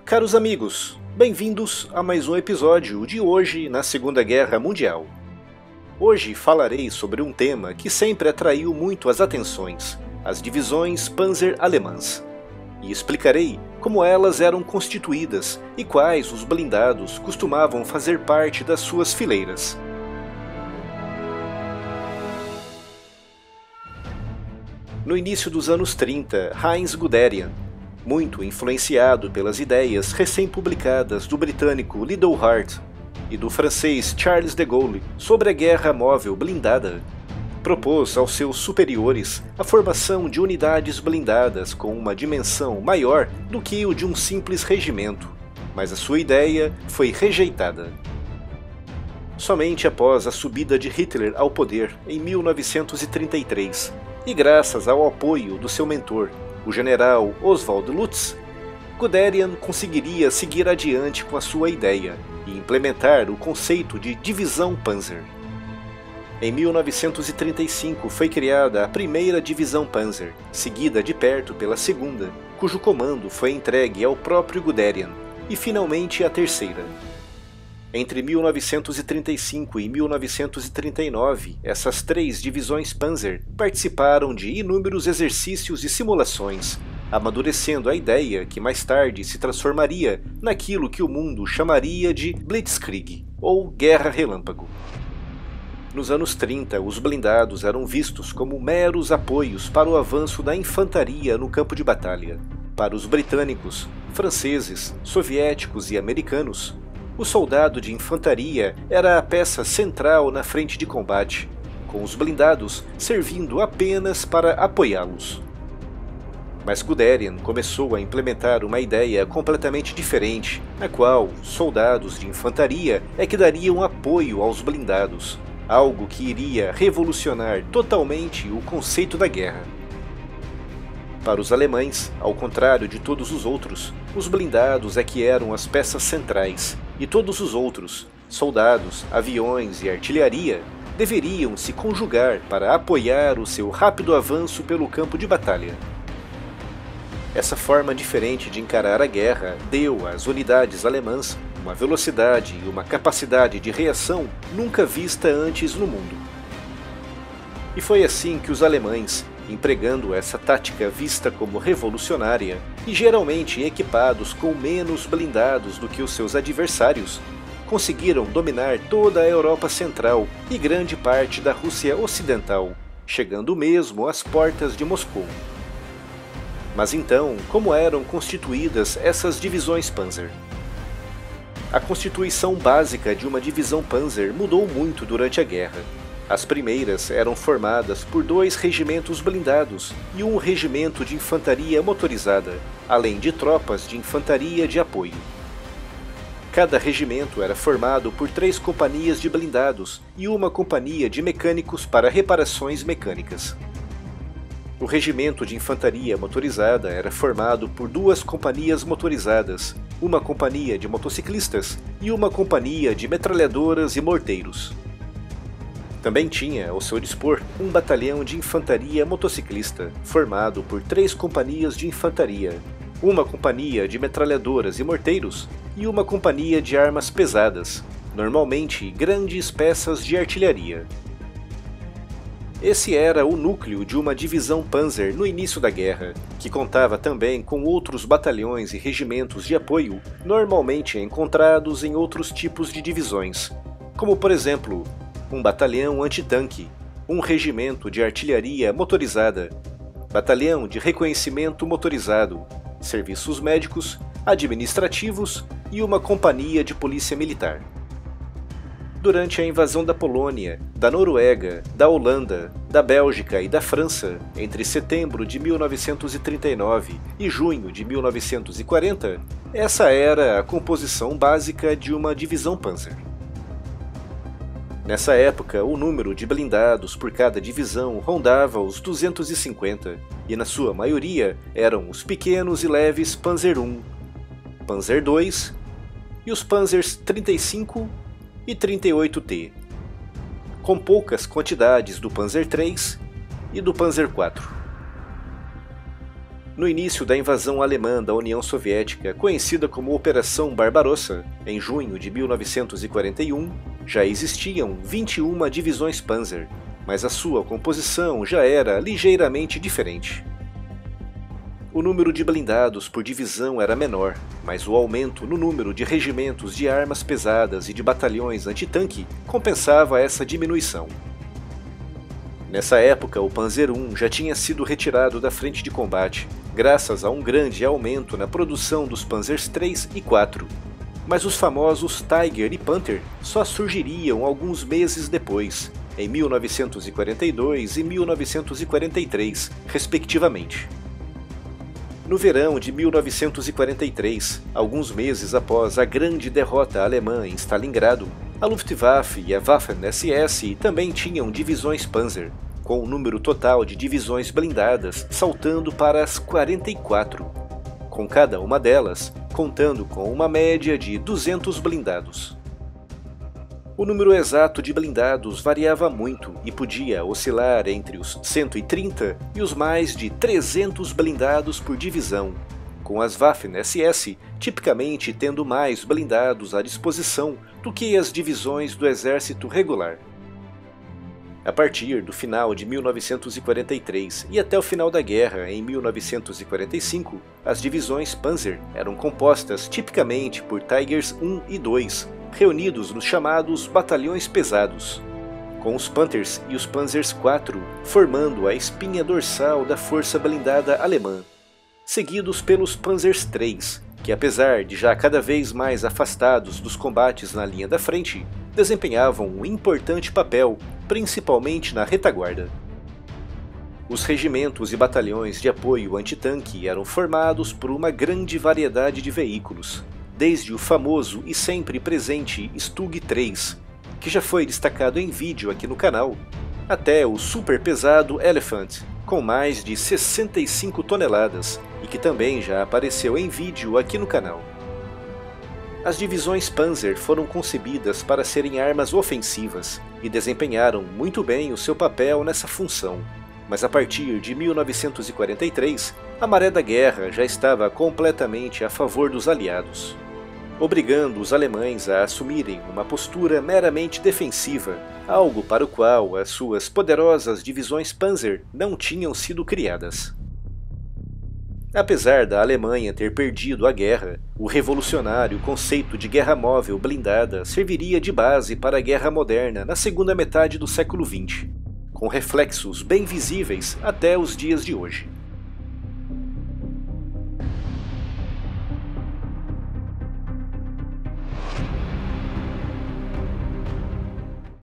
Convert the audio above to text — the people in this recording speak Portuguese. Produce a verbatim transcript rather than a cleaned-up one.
Caros amigos, bem-vindos a mais um episódio de Hoje na Segunda Guerra Mundial. Hoje falarei sobre um tema que sempre atraiu muito as atenções, as divisões Panzer alemãs, e explicarei como elas eram constituídas e quais os blindados costumavam fazer parte das suas fileiras. No início dos anos trinta, Heinz Guderian, muito influenciado pelas ideias recém-publicadas do britânico Liddell Hart e do francês Charles de Gaulle sobre a guerra móvel blindada, propôs aos seus superiores a formação de unidades blindadas com uma dimensão maior do que o de um simples regimento, mas a sua ideia foi rejeitada. Somente após a subida de Hitler ao poder em mil novecentos e trinta e três, e graças ao apoio do seu mentor, o general Oswald Lutz, Guderian conseguiria seguir adiante com a sua ideia e implementar o conceito de divisão Panzer. Em mil novecentos e trinta e cinco foi criada a primeira divisão Panzer, seguida de perto pela segunda, cujo comando foi entregue ao próprio Guderian, e finalmente a terceira. Entre mil novecentos e trinta e cinco e mil novecentos e trinta e nove, essas três divisões Panzer participaram de inúmeros exercícios e simulações, amadurecendo a ideia que mais tarde se transformaria naquilo que o mundo chamaria de Blitzkrieg, ou Guerra Relâmpago. Nos anos trinta, os blindados eram vistos como meros apoios para o avanço da infantaria no campo de batalha. Para os britânicos, franceses, soviéticos e americanos, o soldado de infantaria era a peça central na frente de combate, com os blindados servindo apenas para apoiá-los. Mas Guderian começou a implementar uma ideia completamente diferente, na qual soldados de infantaria é que dariam apoio aos blindados, algo que iria revolucionar totalmente o conceito da guerra. Para os alemães, ao contrário de todos os outros, os blindados é que eram as peças centrais, e todos os outros, soldados, aviões e artilharia, deveriam se conjugar para apoiar o seu rápido avanço pelo campo de batalha. Essa forma diferente de encarar a guerra deu às unidades alemãs uma velocidade e uma capacidade de reação nunca vista antes no mundo. E foi assim que os alemães, empregando essa tática vista como revolucionária e geralmente equipados com menos blindados do que os seus adversários, conseguiram dominar toda a Europa Central e grande parte da Rússia Ocidental, chegando mesmo às portas de Moscou. Mas então, como eram constituídas essas divisões Panzer? A constituição básica de uma divisão Panzer mudou muito durante a guerra. As primeiras eram formadas por dois regimentos blindados e um regimento de infantaria motorizada, além de tropas de infantaria de apoio. Cada regimento era formado por três companhias de blindados e uma companhia de mecânicos para reparações mecânicas. O regimento de infantaria motorizada era formado por duas companhias motorizadas, uma companhia de motociclistas e uma companhia de metralhadoras e morteiros. Também tinha ao seu dispor um batalhão de infantaria motociclista, formado por três companhias de infantaria, uma companhia de metralhadoras e morteiros e uma companhia de armas pesadas, normalmente grandes peças de artilharia. Esse era o núcleo de uma divisão Panzer no início da guerra, que contava também com outros batalhões e regimentos de apoio normalmente encontrados em outros tipos de divisões, como por exemplo, um batalhão antitanque, um regimento de artilharia motorizada, batalhão de reconhecimento motorizado, serviços médicos, administrativos e uma companhia de polícia militar. Durante a invasão da Polônia, da Noruega, da Holanda, da Bélgica e da França, entre setembro de mil novecentos e trinta e nove e junho de mil novecentos e quarenta, essa era a composição básica de uma divisão Panzer. Nessa época, o número de blindados por cada divisão rondava os duzentos e cinquenta, e na sua maioria eram os pequenos e leves Panzer um, Panzer dois e os Panzers trinta e cinco e trinta e oito T, com poucas quantidades do Panzer três e do Panzer quatro. No início da invasão alemã da União Soviética, conhecida como Operação Barbarossa, em junho de mil novecentos e quarenta e um, já existiam vinte e uma divisões Panzer, mas a sua composição já era ligeiramente diferente. O número de blindados por divisão era menor, mas o aumento no número de regimentos de armas pesadas e de batalhões antitanque compensava essa diminuição. Nessa época, o Panzer um já tinha sido retirado da frente de combate, graças a um grande aumento na produção dos Panzers três e quatro. Mas os famosos Tiger e Panther só surgiriam alguns meses depois, em mil novecentos e quarenta e dois e mil novecentos e quarenta e três, respectivamente. No verão de mil novecentos e quarenta e três, alguns meses após a grande derrota alemã em Stalingrado, a Luftwaffe e a Waffen-S S também tinham divisões Panzer, com o número total de divisões blindadas saltando para as quarenta e quatro, com cada uma delas contando com uma média de duzentos blindados. O número exato de blindados variava muito e podia oscilar entre os cento e trinta e os mais de trezentos blindados por divisão, com as Waffen-S S tipicamente tendo mais blindados à disposição do que as divisões do exército regular. A partir do final de mil novecentos e quarenta e três e até o final da guerra em mil novecentos e quarenta e cinco, as divisões Panzer eram compostas tipicamente por Tigers um e dois, reunidos nos chamados batalhões pesados, com os Panthers e os Panzers quatro formando a espinha dorsal da força blindada alemã, seguidos pelos Panzers três, que apesar de já cada vez mais afastados dos combates na linha da frente, desempenhavam um importante papel, principalmente na retaguarda. Os regimentos e batalhões de apoio antitanque eram formados por uma grande variedade de veículos, desde o famoso e sempre presente Stug três, que já foi destacado em vídeo aqui no canal, até o super pesado Elephant, com mais de sessenta e cinco toneladas, e que também já apareceu em vídeo aqui no canal. As divisões Panzer foram concebidas para serem armas ofensivas e desempenharam muito bem o seu papel nessa função, mas a partir de mil novecentos e quarenta e três, a maré da guerra já estava completamente a favor dos aliados, obrigando os alemães a assumirem uma postura meramente defensiva, algo para o qual as suas poderosas divisões Panzer não tinham sido criadas. Apesar da Alemanha ter perdido a guerra, o revolucionário conceito de guerra móvel blindada serviria de base para a guerra moderna na segunda metade do século vinte, com reflexos bem visíveis até os dias de hoje.